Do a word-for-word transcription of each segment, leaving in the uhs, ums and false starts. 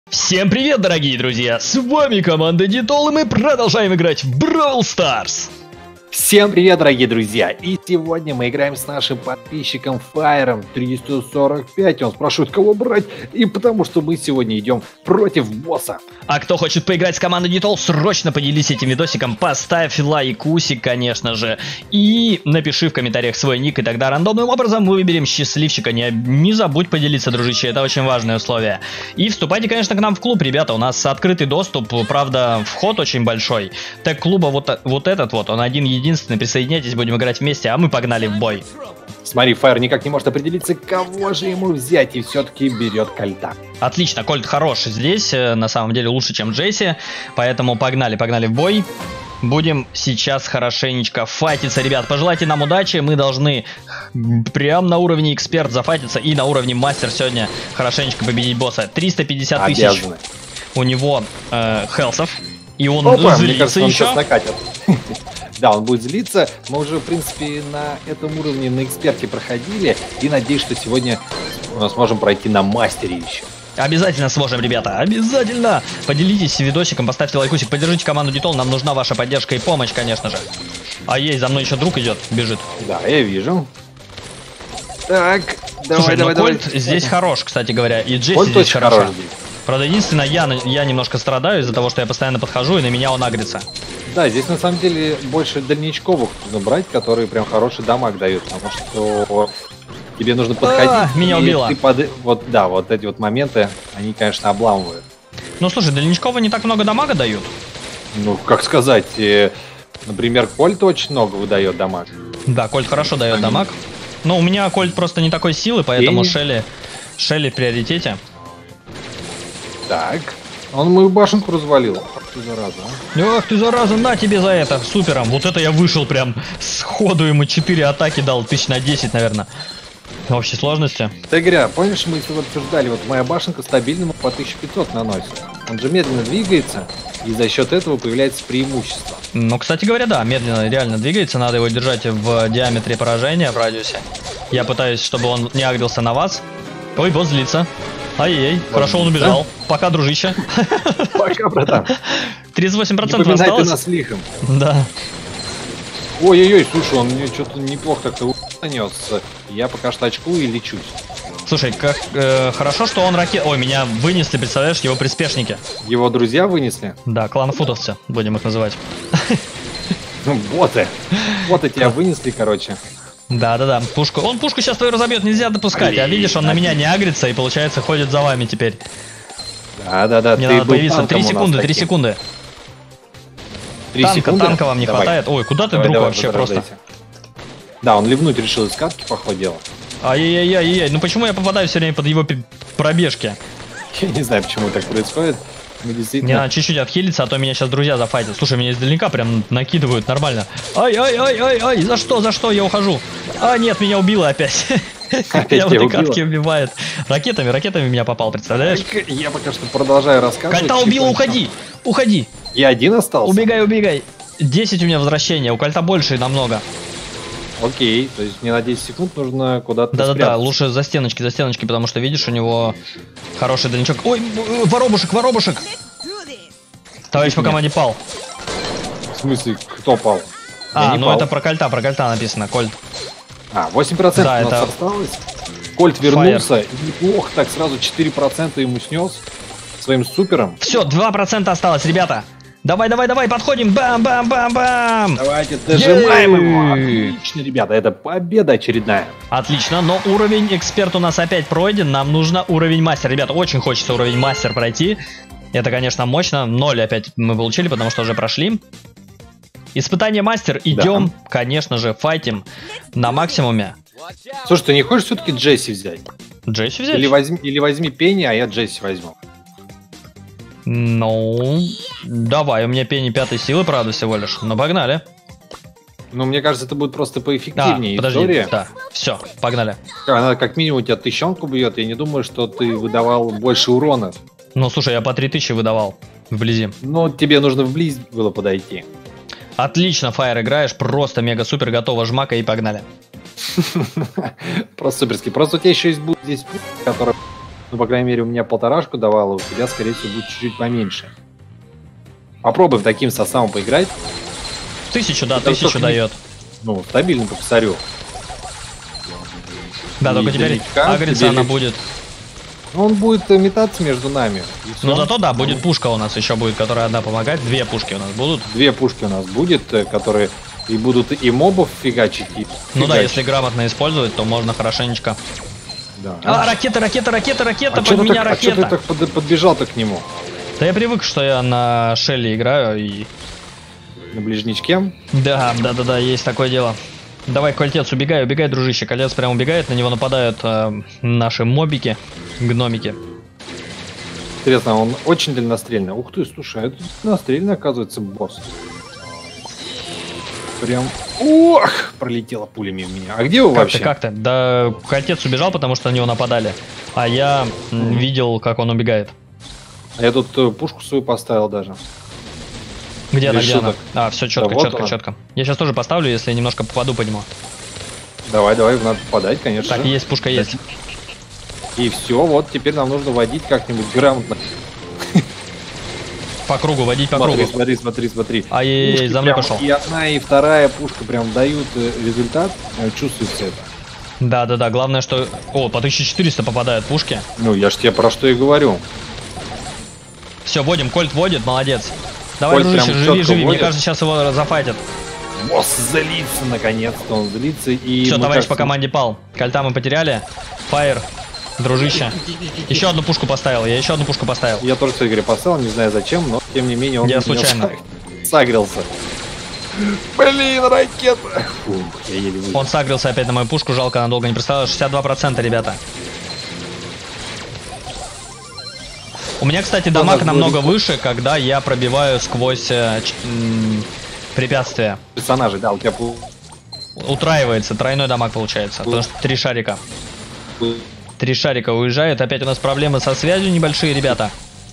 Всем привет, дорогие друзья! С вами команда Дитол, и мы продолжаем играть в Brawl Stars. Всем привет, дорогие друзья! И сегодня мы играем с нашим подписчиком Файром триста сорок пять. Он спрашивает, кого брать, и потому что мы сегодня идем против босса. А кто хочет поиграть с командой Дитол, срочно поделись этим видосиком, поставь лайкусик, конечно же, и напиши в комментариях свой ник, и тогда рандомным образом мы выберем счастливчика. Не, не забудь поделиться, дружище, это очень важное условие. И вступайте, конечно, к нам в клуб, ребята, у нас открытый доступ, правда, вход очень большой. Тег клуба вот, вот этот вот, он один единственный. Единственное, присоединяйтесь, будем играть вместе, а мы погнали в бой. Смотри, Файр никак не может определиться, кого же ему взять, и все-таки берет Кольта. Отлично, Кольт хорош здесь, на самом деле лучше, чем Джесси, поэтому погнали, погнали в бой. Будем сейчас хорошенечко файтиться, ребят. Пожелайте нам удачи, мы должны прям на уровне эксперт зафайтиться и на уровне мастер сегодня хорошенечко победить босса. триста пятьдесят тысяч у него э, хелсов, и он Опа, злится мне кажется, он еще. сейчас накатит. Да, он будет злиться. Мы уже, в принципе, на этом уровне на эксперте проходили. И надеюсь, что сегодня мы сможем пройти на мастере еще. Обязательно сможем, ребята, обязательно! Поделитесь видосиком, поставьте лайкусик, поддержите команду Дитол, нам нужна ваша поддержка и помощь, конечно же. А есть, за мной еще друг идет, бежит. Да, я вижу. Так, давай, Слушай, давай, ну давай. Кольт здесь хорош, кстати говоря, и Джесси Кольт здесь очень хороша. хорош здесь. Правда, единственное, я, я немножко страдаю из-за того, что я постоянно подхожу, и на меня он агрится. Да, здесь на самом деле больше дальничковых нужно брать, которые прям хороший дамаг дают, потому что тебе нужно подходить. А, меня убило. Ты под... Вот, да, вот эти вот моменты, они, конечно, обламывают. Ну, слушай, дальничкова не так много дамага дают. Ну, как сказать, э, например, Кольт очень много выдает дамаг. Да, Кольт хорошо дает они... дамаг. Но у меня Кольт просто не такой силы, поэтому Шелли, Шелли в приоритете. Так, он мою башенку развалил. Ах ты зараза, а. Ах ты зараза, на тебе за это, супером. Вот это я вышел прям сходу, ему четыре атаки дал, тысяч на десять, наверное. В общей сложности. Ты говоря, помнишь, мы тут обсуждали, вот моя башенка стабильно по тысяче пятьсот наносит. Он же медленно двигается, и за счет этого появляется преимущество. Ну, кстати говоря, да, медленно реально двигается, надо его держать в диаметре поражения, в радиусе. Я пытаюсь, чтобы он не агрился на вас. Ой, босс злится. Ай-яй, хорошо он убежал. Пока, дружище. Пока, братан. тридцать восемь процентов не осталось. Ты нас лихом. Да. Ой-ой-ой, слушай, он мне что-то неплохо так-то нанес. Я пока что очкую и лечусь. Слушай, как э, хорошо, что он ракет... Ой, меня вынесли, представляешь, его приспешники. Его друзья вынесли? Да, клан-футовцы, будем их называть. Ну, боты. Боты тебя вынесли, короче. Да-да-да, пушку. Он пушку сейчас твою разобьет, нельзя допускать. Блин, а видишь, он на меня не агрится и, получается, ходит за вами теперь. Да-да-да, мне надо появиться. Три секунды, три секунды. Три танка, секунды? Танка вам не давай. хватает. Ой, куда ты, давай, друг, давай, вообще просто? Да, он ливнуть решил из катки, походу, дело. Ай-яй-яй-яй, ну почему я попадаю все время под его пробежки? Я не знаю, почему так происходит. Мы действительно... Мне надо чуть-чуть отхилиться, а то меня сейчас друзья зафайтят. Слушай, меня издалека прям накидывают нормально. Ай-ай-ай-ай-ай, за что, за что, я ухожу. А, нет, меня убило опять. Я в этой катке убивает. Ракетами, ракетами меня попал, представляешь? Я пока что продолжаю рассказывать. Кольта убила, уходи, уходи. Я один остался? Убегай, убегай. десять у меня возвращения, у Кольта больше намного. Окей, то есть мне на десять секунд нужно куда-то Да-да-да, лучше за стеночки, за стеночки, потому что, видишь, у него хороший дальничок. Ой, воробушек, воробушек! Товарищ по команде пал. В смысле, кто пал? А, ну пал. Это про Кольта, про Кольта написано, Кольт. А, восемь процентов да, у нас это... осталось. Кольт вернулся, неплохо так, сразу четыре процента ему снес своим супером. Все, два процента осталось, ребята. Давай, давай, давай, подходим, бам-бам-бам-бам! Давайте дожимаем его! Отлично, ребята, это победа очередная. Отлично, но уровень эксперт у нас опять пройден, нам нужно уровень мастер. Ребята, очень хочется уровень мастер пройти. Это, конечно, мощно, ноль опять мы получили, потому что уже прошли. Испытание мастер, идем, да. Конечно же, файтим на максимуме. Слушай, ты не хочешь все-таки Джесси взять? Джесси взять? Или возьми, или возьми Пенни, а я Джесси возьму. Ну, давай, у меня Пенни пятой силы, правда, всего лишь. Ну, погнали. Ну, мне кажется, это будет просто поэффективнее. А, подожди, история. Да, все, погнали. Она как минимум тебя тысячонку бьет, я не думаю, что ты выдавал больше урона. Ну, слушай, я по три тысячи выдавал вблизи. Ну, тебе нужно вблизь было подойти. Отлично, Фаер, играешь, просто мега-супер, готово, жмака и погнали. Просто суперски. Просто у тебя еще есть будет здесь, который Ну, по крайней мере, у меня полторашку давало, у тебя, скорее всего, будет чуть-чуть поменьше. Попробуем таким составом поиграть. Тысячу, да, Это тысячу дает. Ну, стабильно по косарю. Да, И только теперь далека, агриться она далек- будет. Ну, он будет э, метаться между нами. и Но всё. зато, да, будет пушка у нас еще будет, которая одна помогать. Две пушки у нас будут. Две пушки у нас будет, э, которые и будут и мобов фигачить, и Ну да, фигачить. если грамотно использовать, то можно хорошенечко. Да. А, ракета, ракета, ракета, ракета, А под чё ты меня так, а чё ты ракета. так под- подбежал-то к нему? Да я привык, что я на Шелли играю и... На ближничке? Да, да, да, да, есть такое дело. Давай, Кольтец, убегай, убегай, дружище. Кольтец прям убегает, на него нападают э, наши мобики, гномики. Интересно, он очень дальнострельный. Ух ты, слушай, это дальнострельный, оказывается, босс. Прям... Ох! Пролетела пуля мимо меня. А где вы Как-то, вообще? как-то. Да, Кольтец убежал, потому что на него нападали. А я м, видел, как он убегает. А я тут э, пушку свою поставил даже. Где она, где она? Решеток. А, все четко, Да вот четко, она. четко. Я сейчас тоже поставлю, если немножко попаду по нему. Давай, давай, надо попадать, конечно. Так, есть, пушка есть. И все, вот теперь нам нужно водить как-нибудь грамотно. По кругу, водить по Смотри, кругу. смотри, смотри, смотри. Ай-яй-яй, Пушки за мной прям пошел. И одна, и вторая пушка прям дают э, результат. э, Чувствуется это. Да, да, да. Главное, что. О, по тысяче четыреста попадают пушки. Ну, я ж тебе про что и говорю. Все, водим, Кольт водит, молодец. Давай, Кольт дружище, прям живи, чётко живи. Мне водит. кажется, сейчас его зафайтят. Босс злится, наконец-то он злится. И Все, мы, товарищ по кажется, команде пал. Кольта мы потеряли. Фаер, дружище. Еще одну пушку поставил. Я еще одну пушку поставил. Я тоже с Игоря поставил, не знаю зачем, но тем не менее он Я меня случайно. саг- сагрился. Блин, ракета! Фух, я еле выжил. Он сагрился опять на мою пушку, жалко, она долго не представила. шестьдесят два процента, ребята. У меня, кстати, дамаг нас намного будет? выше, когда я пробиваю сквозь э, ч- м, препятствия. Персонажи, да, у тебя был... Утраивается, тройной дамаг получается. Потому что три шарика. Три шарика уезжает. Опять у нас проблемы со связью небольшие, ребята.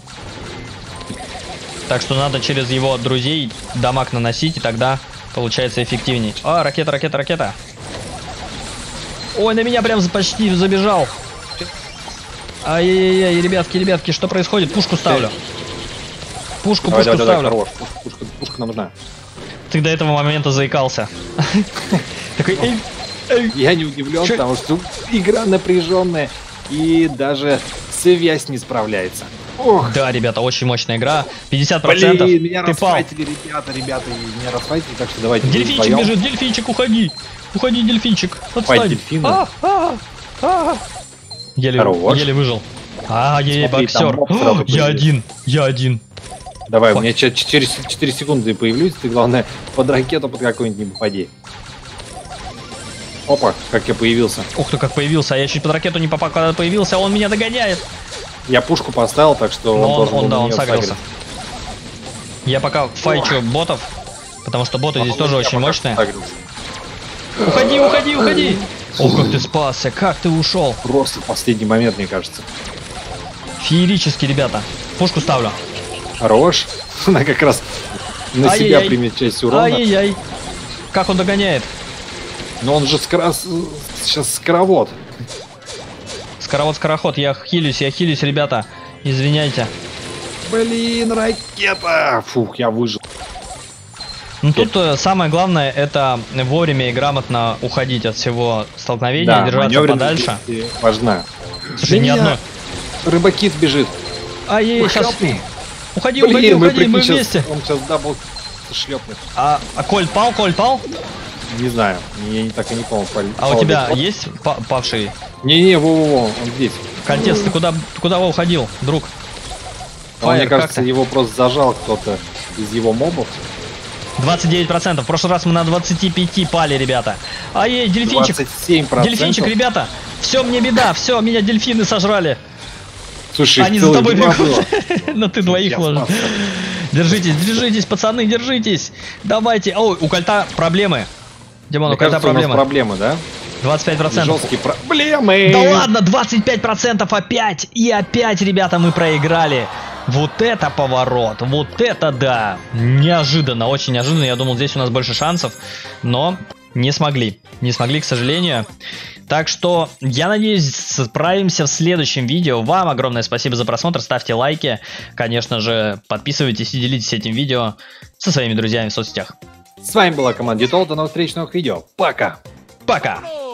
Так что надо через его друзей дамаг наносить, и тогда получается эффективней. А, ракета, ракета, ракета. Ой, на меня прям почти забежал. Ай-яй-яй, ребятки, ребятки, что происходит? Пушку ставлю. Пушку, Давай, пушку давай, давай, ставлю. хорош. Пушка, пушка, пушка нам нужна. Ты до этого момента заикался. Такой, эй, эй. Я не удивлен, Чё? потому что игра напряженная и даже связь не справляется. Ох, Да, ребята, очень мощная игра. пятьдесят процентов. блин, меня Ты пал. расфайтили, ребята, ребята, меня расфайтили, так что давайте. Дельфинчик вдвоем. бежит, дельфинчик, уходи. Уходи, дельфинчик. Файт Отстань. дельфина. А, а, а. Еле, Хорош. еле выжил. А, ей Смотри, там боксер. моб сразу Я появился. один, я один. Давай, Фак. у меня сейчас четыре секунды появлюсь, ты, главное, под ракету под какую-нибудь не попади. Опа, как я появился. Ух ты, как появился. А я чуть под ракету не попал, когда появился, а он меня догоняет. Я пушку поставил, так что Но он, должен он, был да, на он неё сагрился. сагриться. Я пока файчу ботов, потому что боты здесь Он тоже на очень меня пока мощные. сагрился. Уходи, уходи, уходи. Ох, как ты спасся, как ты ушел. Просто в последний момент, мне кажется. Феерически, ребята. Пушку ставлю. Хорош. Она как раз на себя Ай-яй-яй. примет часть урона. Ай-яй-яй. Как он догоняет. Но он же скоро... сейчас скоровод. Скороход-скороход, я хилюсь, я хилюсь, ребята. Извиняйте. Блин, ракета! Фух, я выжил. Ну тут э, самое главное это вовремя и грамотно уходить от всего столкновения, Да, держаться манёвренность подальше. здесь важна. Слушай, ни Меня одной. Рыбакит бежит. А ей Ой, сейчас. help me. Уходи, Блин, уходи, мы, уходи, прикинь, мы щас- вместе. Он сейчас дабл шлепнет. А, а Коль пал, Коль пал? Не знаю, я не так и не помню. пал- А у пал тебя ли тот. есть па- павший? Не-не, во-во-во, он здесь. Кольтец, ты куда, ты куда уходил, друг? Он, мне Фаер, как кажется, ты? его просто зажал кто-то из его мобов. двадцать девять процентов. В прошлый раз мы на двадцати пяти пали, ребята. А ей, дельфинчик. двадцать семь процентов. Дельфинчик, ребята. Все, мне беда. Все, меня дельфины сожрали. Слушай, Они их за целых тобой два бегут. было. Но ты двоих Я ложишь. спасся. Держитесь, держитесь, пацаны, держитесь. Давайте. Ой, у Кольта проблемы. Димон, Мне у Кольта кажется, у нас проблемы. проблемы, да? двадцать пять процентов. Жесткие проблемы. Да ладно, двадцать пять процентов опять. И опять, ребята, мы проиграли. Вот это поворот. Вот это да. Неожиданно, очень неожиданно. Я думал, здесь у нас больше шансов. Но не смогли. Не смогли, к сожалению. Так что, я надеюсь, справимся в следующем видео. Вам огромное спасибо за просмотр. Ставьте лайки. Конечно же, подписывайтесь и делитесь этим видео со своими друзьями в соцсетях. С вами была команда Дитол. До новых встреч, новых видео. Пока! Пока!